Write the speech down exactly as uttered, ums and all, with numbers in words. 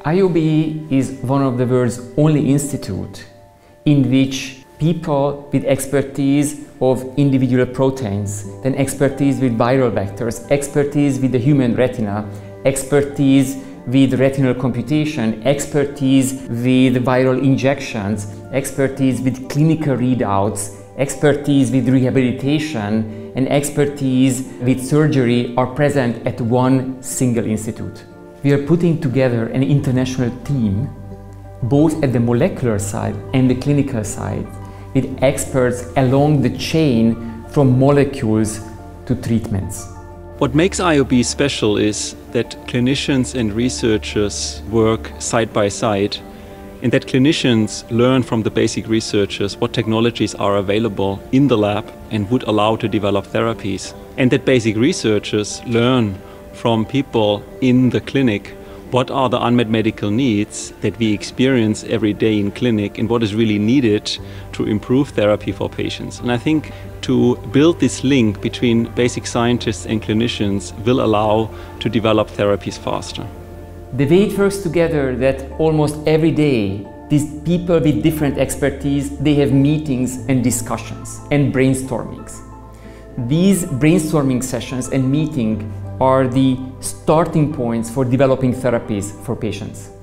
I O B is one of the world's only institute in which people with expertise of individual proteins, then expertise with viral vectors, expertise with the human retina, expertise with retinal computation, expertise with viral injections, expertise with clinical readouts, expertise with rehabilitation, and expertise with surgery are present at one single institute. We are putting together an international team, both at the molecular side and the clinical side, with experts along the chain from molecules to treatments. What makes I O B special is that clinicians and researchers work side by side, and that clinicians learn from the basic researchers what technologies are available in the lab and would allow to develop therapies. And that basic researchers learn from people in the clinic what are the unmet medical needs that we experience every day in clinic and what is really needed to improve therapy for patients. And I think to build this link between basic scientists and clinicians will allow to develop therapies faster. The way it works together that almost every day these people with different expertise, they have meetings and discussions and brainstormings. These brainstorming sessions and meetings are the starting points for developing therapies for patients.